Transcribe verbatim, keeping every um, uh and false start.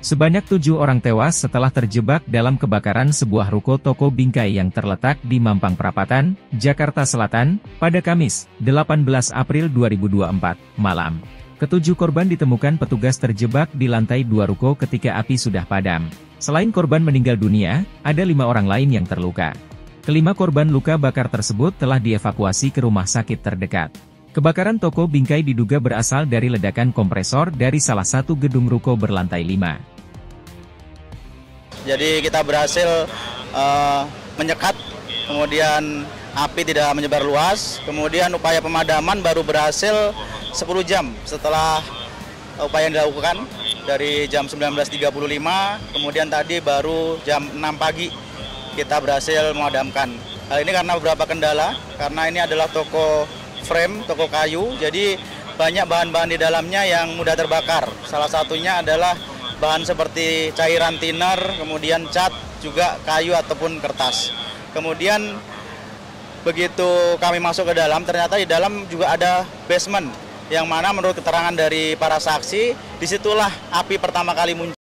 Sebanyak tujuh orang tewas setelah terjebak dalam kebakaran sebuah ruko toko bingkai yang terletak di Mampang Perapatan, Jakarta Selatan, pada Kamis, delapan belas April dua ribu dua puluh empat, malam. Ketujuh korban ditemukan petugas terjebak di lantai dua ruko ketika api sudah padam. Selain korban meninggal dunia, ada lima orang lain yang terluka. Kelima korban luka bakar tersebut telah dievakuasi ke rumah sakit terdekat. Kebakaran toko bingkai diduga berasal dari ledakan kompresor dari salah satu gedung ruko berlantai lima. Jadi kita berhasil uh, menyekat, kemudian api tidak menyebar luas, kemudian upaya pemadaman baru berhasil sepuluh jam setelah upaya yang dilakukan dari jam sembilan belas tiga puluh lima, kemudian tadi baru jam enam pagi kita berhasil memadamkan. Hal ini karena beberapa kendala, karena ini adalah toko frame, toko kayu, jadi banyak bahan-bahan di dalamnya yang mudah terbakar. Salah satunya adalah bahan seperti cairan thinner, kemudian cat, juga kayu ataupun kertas. Kemudian begitu kami masuk ke dalam, ternyata di dalam juga ada basement, yang mana menurut keterangan dari para saksi, disitulah api pertama kali muncul.